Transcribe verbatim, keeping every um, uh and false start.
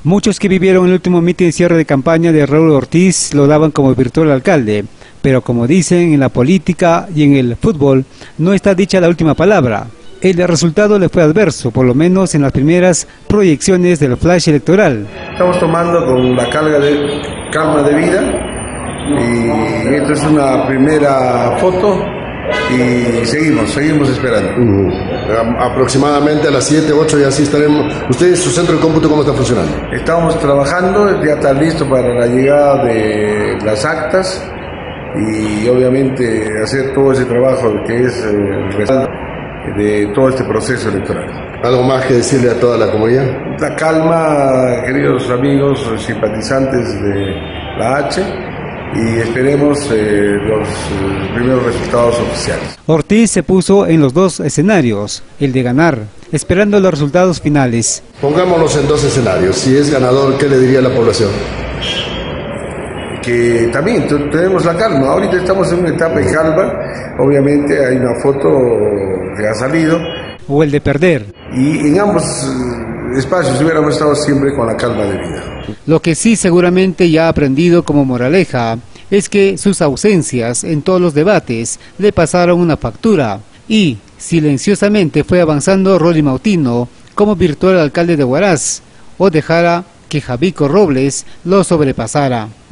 Muchos que vivieron el último mitin cierre de campaña de Raúl Ortiz lo daban como virtual alcalde, pero como dicen en la política y en el fútbol, no está dicha la última palabra. El resultado le fue adverso, por lo menos en las primeras proyecciones del flash electoral. Estamos tomando con la carga de calma de vida y esto es una primera foto y seguimos, seguimos esperando. Uh, aproximadamente a las siete, ocho ya así estaremos. ¿Ustedes, su centro de cómputo, cómo está funcionando? Estamos trabajando, ya está listo para la llegada de las actas y obviamente hacer todo ese trabajo que es el respaldo de todo este proceso electoral. ¿Algo más que decirle a toda la comunidad? La calma, queridos amigos, simpatizantes de la H, y esperemos eh, los eh, primeros resultados oficiales. Ortiz se puso en los dos escenarios, el de ganar, esperando los resultados finales. Pongámonos en dos escenarios. Si es ganador, ¿qué le diría a la población? Que también tenemos la calma. Ahorita estamos en una etapa de calma. Obviamente hay una foto que ha salido. O el de perder. Y en ambos espacios hubiéramos estado siempre con la calma de vida. Lo que sí seguramente ya ha aprendido como moraleja es que sus ausencias en todos los debates le pasaron una factura y silenciosamente fue avanzando Rolly Mautino como virtual alcalde de Huaraz o dejara que Javico Robles lo sobrepasara.